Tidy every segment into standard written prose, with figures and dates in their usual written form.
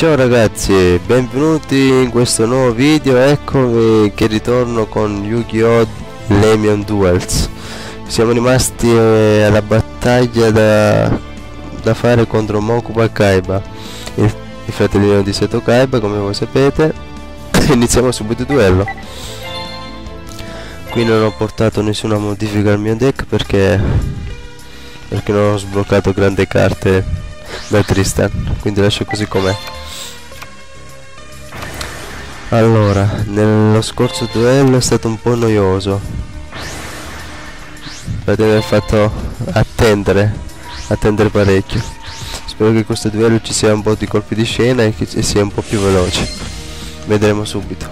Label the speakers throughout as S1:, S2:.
S1: Ciao ragazzi, benvenuti in questo nuovo video. Eccomi che ritorno con Yu-Gi-Oh! Lemion Duels. Siamo rimasti alla battaglia da fare contro Mokuba Kaiba, il fratellino di Seto Kaiba, come voi sapete. Iniziamo subito il duello. Qui non ho portato nessuna modifica al mio deck perché non ho sbloccato grandi carte da Tristan, quindi lascio così com'è. Allora, nello scorso duello è stato un po' noioso per aver fatto attendere parecchio. Spero che questo duello ci sia un po' di colpi di scena e che sia un po' più veloce. Vedremo subito.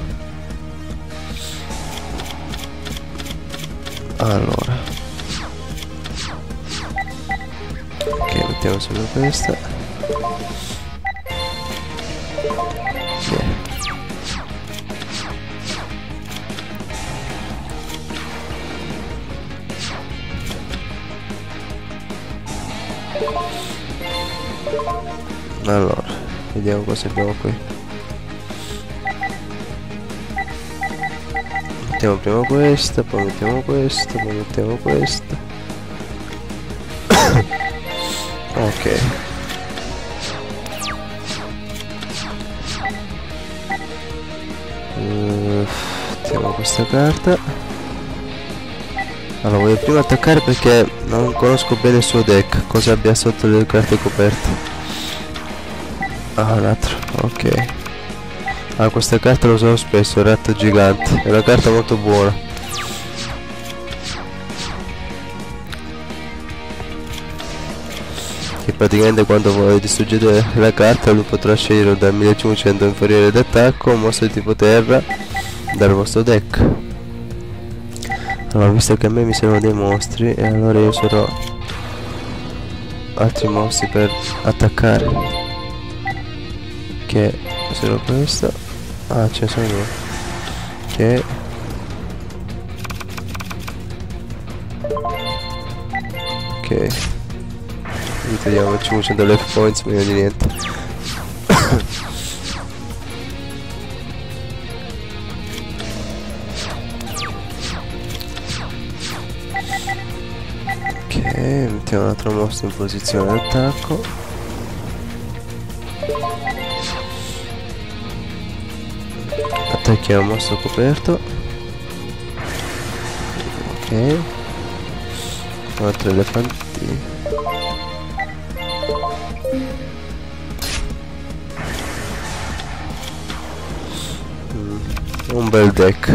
S1: Allora, ok, mettiamo solo questa. Allora, vediamo cosa abbiamo qui. Mettiamo prima questa, poi mettiamo questa, poi mettiamo questa. Ok. Mettiamo questa carta. Allora, voglio prima attaccare perché non conosco bene il suo deck, cosa abbia sotto le carte coperte. Ah, un altro, ok. Ah, questa carta lo uso spesso, il ratto gigante. È una carta molto buona. Che praticamente quando voi distruggete la carta lui potrà scegliere dal 1500 inferiore d'attacco un mostro di tipo terra dal vostro deck. Allora, visto che a me mi servono dei mostri, e allora io userò altri mostri per attaccare. Che userò questo. Ah, ce ne sono due. Ok. Ok. Ritogliamo 500 life points, meglio di niente. Ok, mettiamo un altro mostro in posizione d'attacco. Attacchiamo il mostro coperto. Ok. Un altro elefantino. Un bel deck.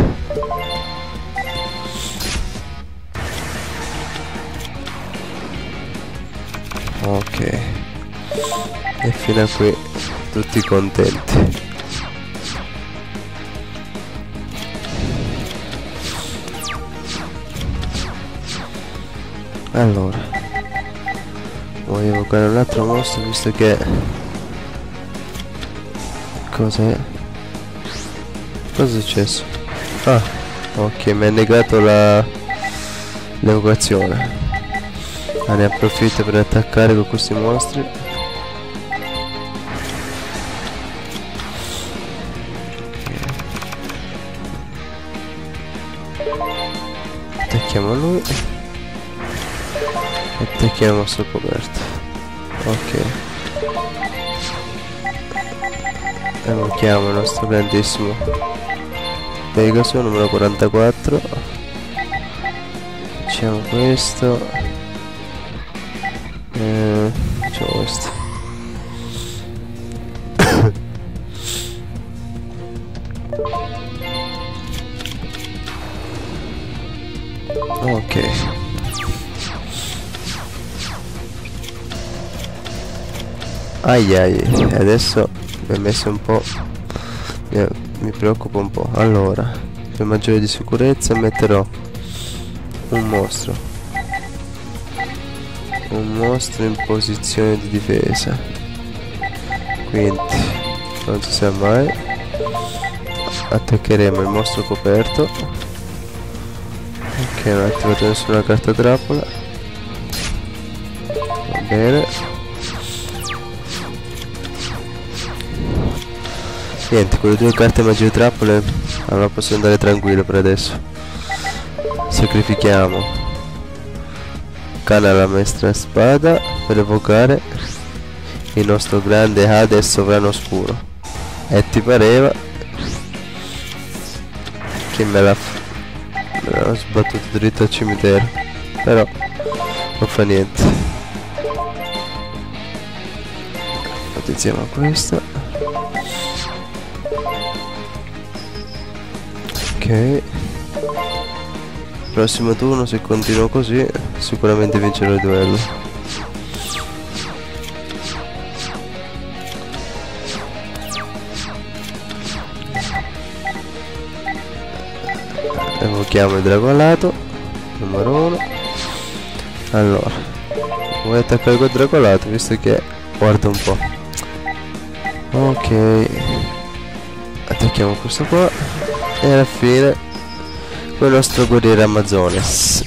S1: Ok. E fino a qui tutti contenti. Allora, voglio evocare un altro mostro visto che... Cos'è? Cosa è successo? Ah, ok, mi ha negato l'evocazione. Ah, ne approfitto per attaccare con questi mostri. Attacchiamo lui. Attacchiamo sto coperto. Ok. Evochiamo il nostro grandissimo Pegaso numero 44. Facciamo questo. Facciamo questo. Ok. Ai ai, adesso mi ha messo un po', mi preoccupa un po'. Allora, per maggiore di sicurezza metterò un mostro in posizione di difesa, quindi non si sa mai. Attaccheremo il mostro coperto. Ok, non ho attivato nessuna carta trappola, va bene. Niente, con le 2 carte magie trappole allora posso andare tranquillo per adesso. Sacrifichiamo Kana la maestra spada per evocare il nostro grande Hades sovrano oscuro. E ti pareva che me l'ha sbattuto dritto al cimitero, però non fa niente. Attenzione a questo. Ok, prossimo turno, se continuo così sicuramente vincerò il duello. Evochiamo il drago alato numero 1. Allora, vuoi attaccare col drago alato visto che guarda un po'. Ok, attacchiamo questo qua e alla fine con il nostro guerriero Amazones.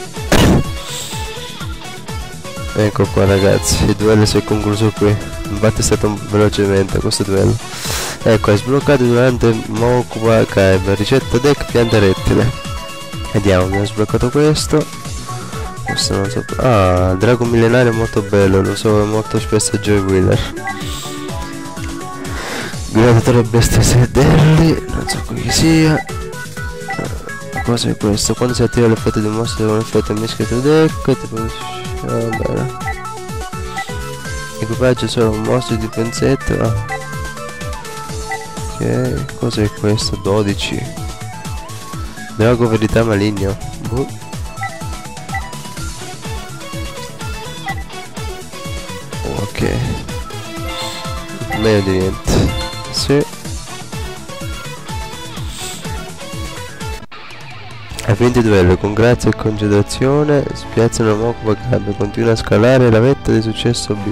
S1: Ecco qua ragazzi, il duello si è concluso qui. Infatti è stato velocemente questo duello. Ecco, è sbloccato durante Mokuba Cave, ricetta deck pianta rettile. Vediamo, abbiamo sbloccato questo. Questo non so. Ah, il drago millenario è molto bello, lo so molto spesso Joy Wheeler. Gladiatore bestia sederli, non so qui chi sia. Cosa è questo? Quando si attiva l'effetto di un mostro con effetto mischia to deck, tipo. Equipaggio solo un mostro di penzetto. Ah. Ok, cos'è questo? 12. Drago verità maligno. Ok, meglio di niente. Sì. A 20 duello, con grazia e concentrazione spiazzano Mokuba Cave, continua a scalare la vetta di successo B.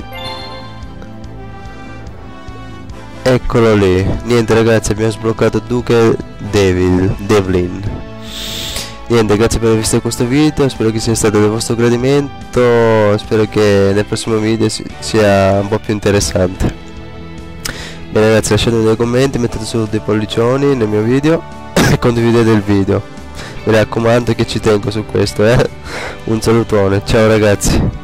S1: Eccolo lì. Niente ragazzi, abbiamo sbloccato Duke Devlin. Niente, grazie per aver visto questo video, spero che sia stato del vostro gradimento, spero che nel prossimo video sia un po' più interessante. Bene ragazzi, lasciate dei commenti, mettete solo dei pollicioni nel mio video e condividete il video. Mi raccomando che ci tengo su questo, Un salutone, ciao ragazzi.